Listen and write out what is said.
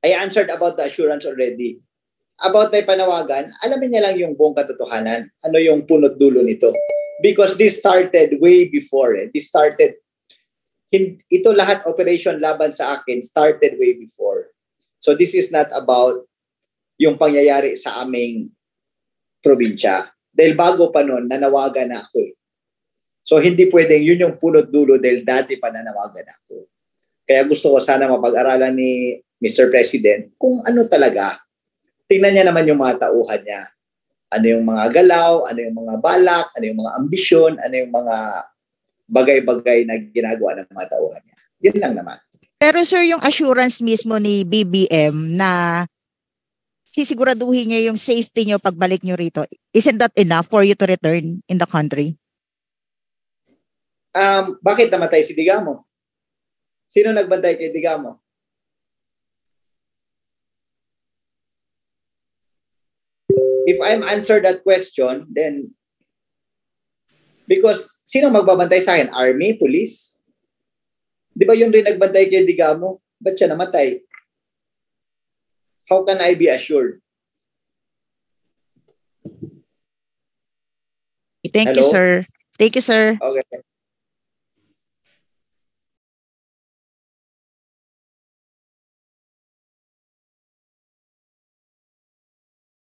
I answered about the assurance already. About may panawagan, alamin niya lang yung buong katotohanan. Ano yung punot dulo nito? Because this started way before. Ito lahat operation laban sa akin started way before. So this is not about yung pangyayari sa aming probinsya. Dahil bago pa noon, nanawagan na ako eh. So hindi pwedeng yun yung punot dulo dahil dati pa nanawagan ako. Kaya gusto ko sana mapag-aralan ni Mr. President kung ano talaga. Tingnan niya naman yung mga tauhan niya. Ano yung mga galaw, ano yung mga balak, ano yung mga ambisyon, ano yung mga bagay-bagay na ginagawa ng mga tauhan niya. Yun lang naman. Pero sir, yung assurance mismo ni BBM na sisiguraduhin niya yung safety niyo pagbalik niyo rito, isn't that enough for you to return in the country? Bakit namatay si Degamo? Sino nagbantay kay Degamo? If I'm answered that question, then because sino magbabantay sa akin? Army, police? Di ba yun rin nagbantay kay Degamo? Ba't siya namatay? How can I be assured? Thank you, sir. Thank you, sir. Okay.